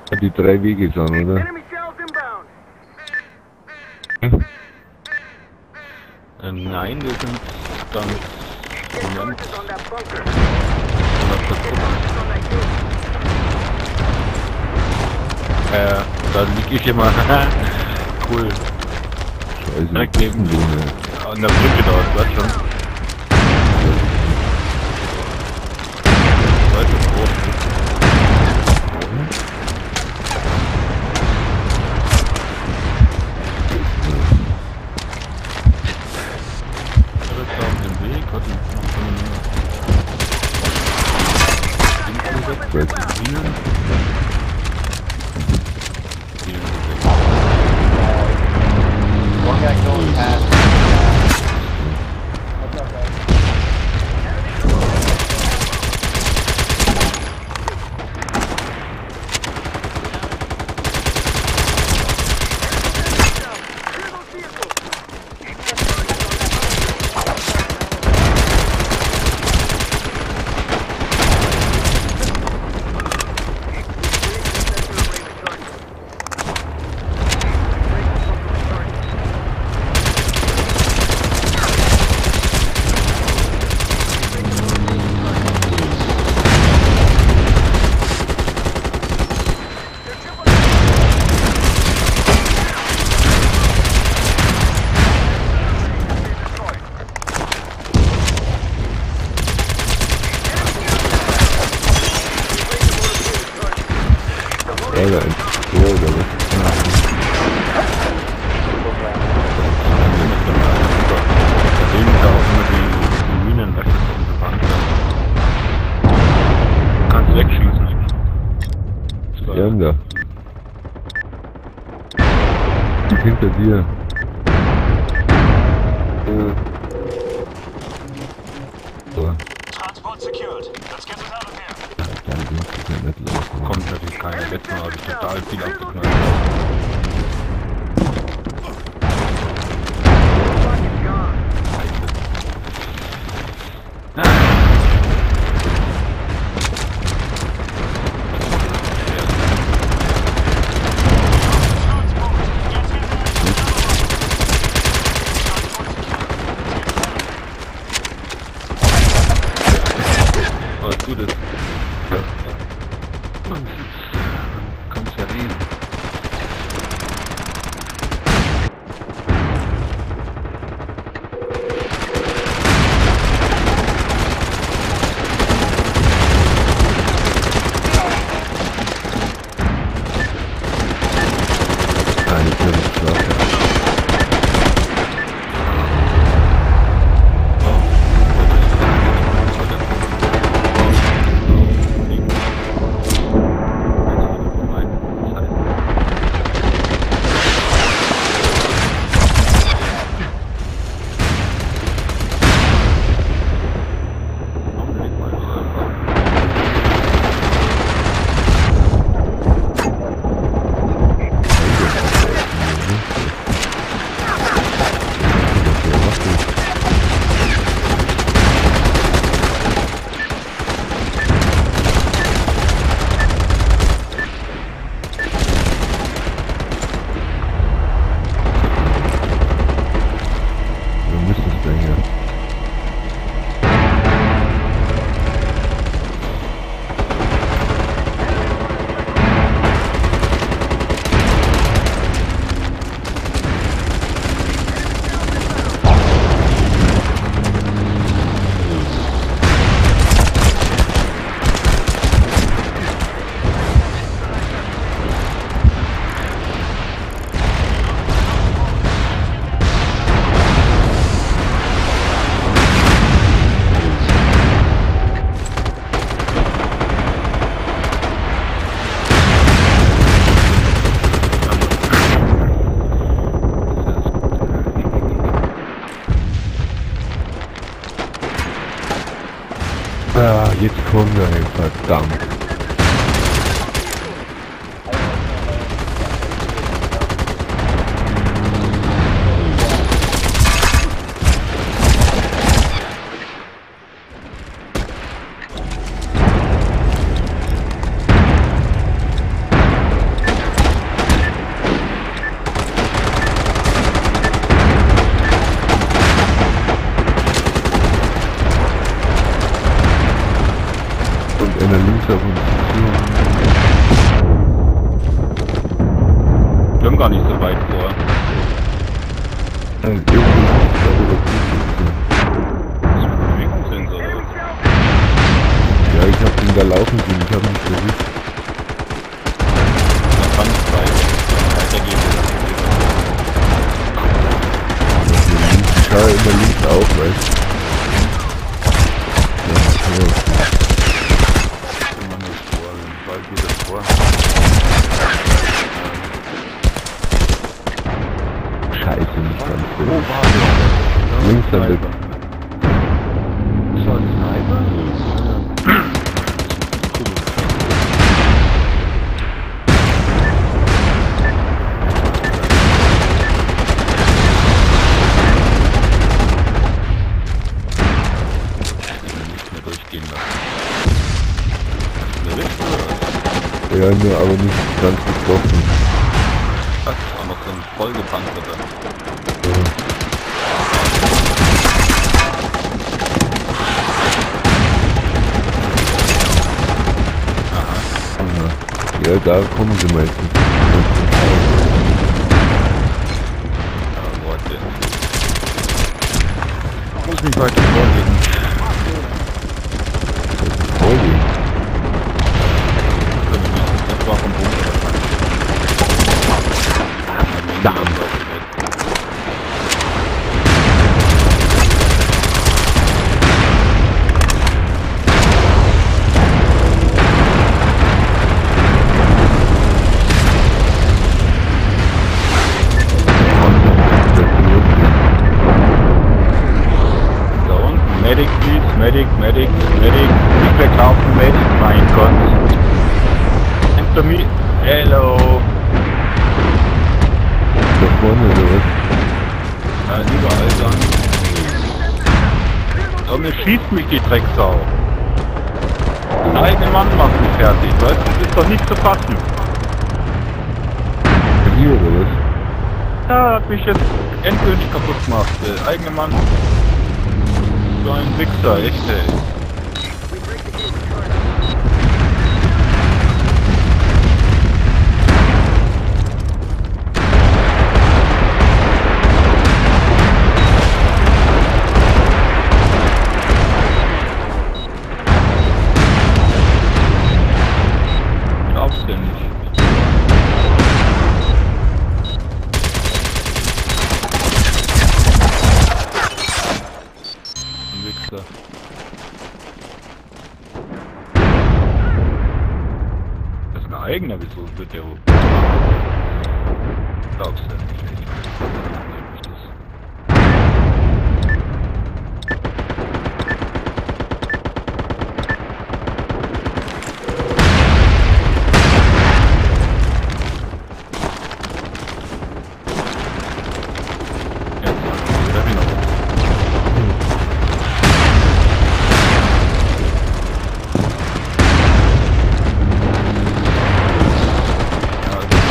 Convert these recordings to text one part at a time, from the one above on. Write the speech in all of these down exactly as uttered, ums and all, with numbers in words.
Die drei Wege sind, oder? Hm? Äh, nein, wir sind dann Moment. Äh, da lieg ich immer. Cool. Scheiße. Direkt neben so, ne? an der Brücke da, du weißt schon. Weißt du, wo? Alles da auf dem Weg, warte, noch so ein Ding weg, Bienen. One guy going past. What's up, guys? Alter, ein Tor oder was? Deswegen da auch immer die, die Minen weg, das unsere Wand. Du kannst wegschießen. Das war- Die haben da. Hinter dir. Äh, So. Transport secured. Let's get us out of here. Dann sind sie ja nicht laufen. kommt natürlich keiner. Letztes Mal habe ich total viel abgeknallt. Aber tu das. Kannst ja reden. Ah, jetzt hab ich geschlafen. Wo müsste es denn hier? Ah, jetzt kommt er, ey, verdammt. auf uns zu. Wir haben gar nicht so weit vor. Äh, Irgendwo ist da wieder gut. Das ist ein Bewegungssensor. Ja, ich hab ihn da laufen sehen, ich hab ihn nicht erwischt. Da kann es weiter. Weitergehen. Ich schaue immer links auf, weißt du. Ja, okay, okay. Immer nur vor, im Fall geht es vor. Scheiße, nicht ganz Wo so. war der? Links an der... Ist das ein Sniper? Nicht mehr durchgehen lassen. Erwischt oder was? Ja, nur aber nicht ganz getroffen. Das war noch so ein vollgepanzerter. Ja. Aha. Ja, da kommen sie meistens. Ja, Leute. Muss nicht weiter vorgehen. Vorgehen. Das war vom Bunker. Verdammt. Da unten. Medic, please. Medic, Medic, Medic. Nicht weglaufen, Medic. Mein Gott. Hinter mir. Hello. Da vorne oder was? Ja, überall dann. Aber mir schießt mich die Drecksau. Der eigene Mann macht mich fertig, weißt du? Das ist doch nicht zu fassen. Hier oder was? Ja, hat mich jetzt endgültig kaputt gemacht. Der eigene Mann. So ein Wichser, echt ey. Glaubst du nicht? Ein Wichser. Das ist ein eigener, wieso wird der hoch? Glaubst du nicht, echt? Glaub ich das. Jetzt, wieder wieder. Ja, das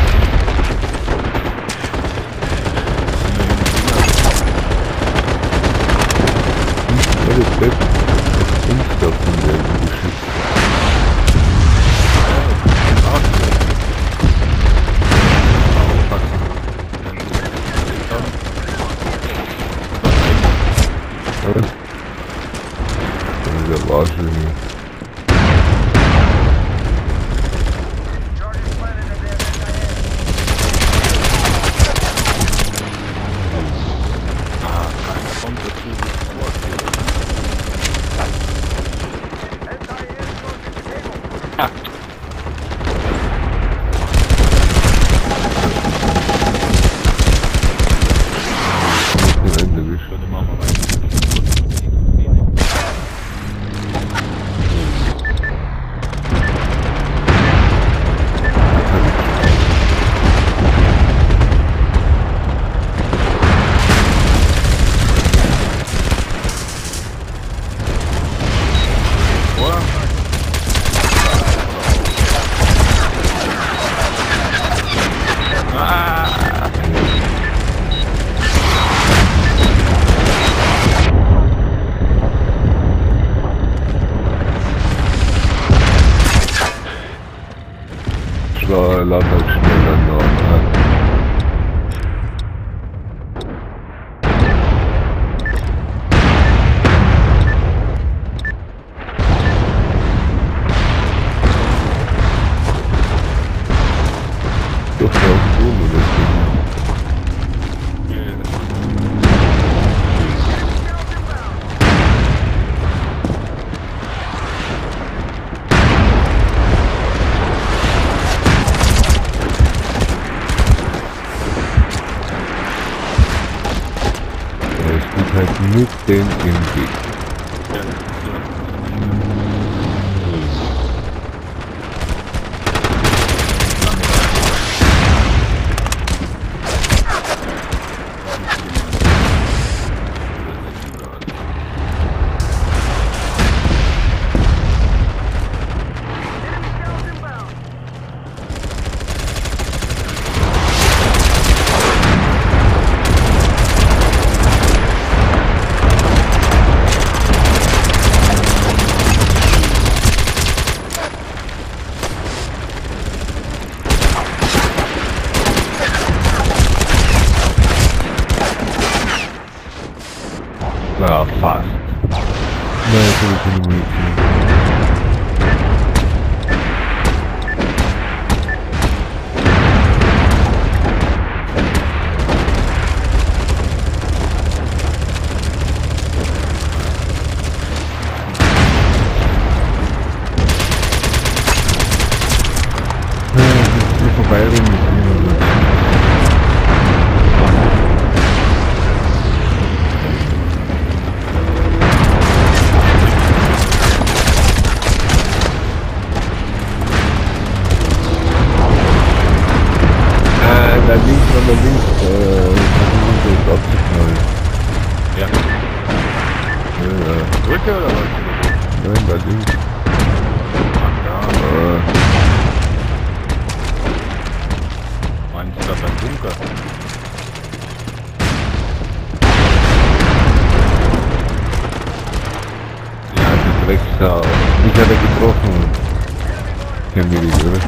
Ja, das Bett ist Insta von der Geschichte. Was? Ja, der war schon hier. Am Ende erwischt. da lad halt schneller nach. Doch, auch so, oder? Es geht halt mit dem im Weg. Na, fast. Nein, jetzt habe ich keine Munition. Ja, jetzt ist hier vorbei rum. Da links, an der links, äh, versuchen wir uns abzuknallen. Ja. Ja, ja. Brücke oder was? Nein, da links. Ja. Äh, Meinst du da beim Bunker? ja, die Drecksau. Mich hat er getroffen. Kennen wir die, oder?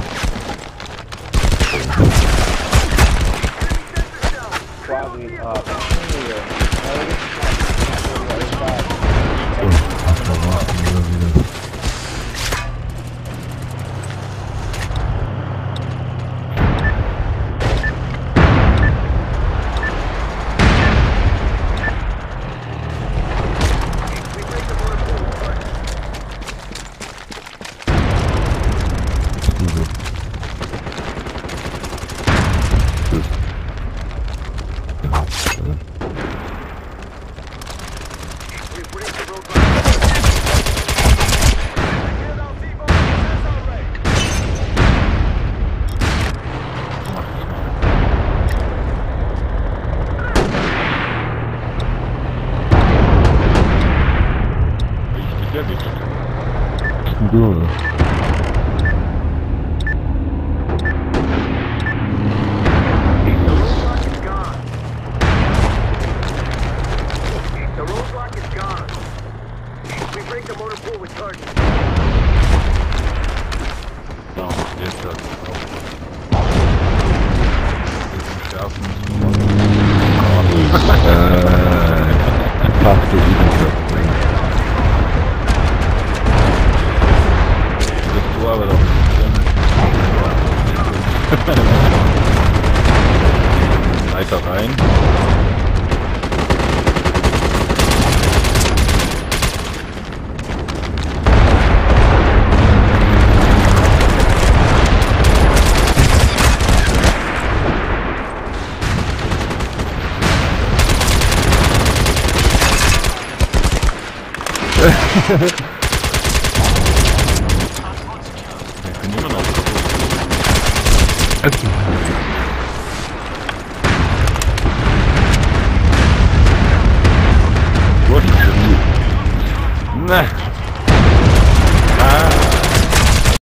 Du, oder? So, jetzt hat es auch. Schärfen. Äh, passt du wieder. Aber doch weiter rein. Ich bin immer noch kaputt. Gut. Ne.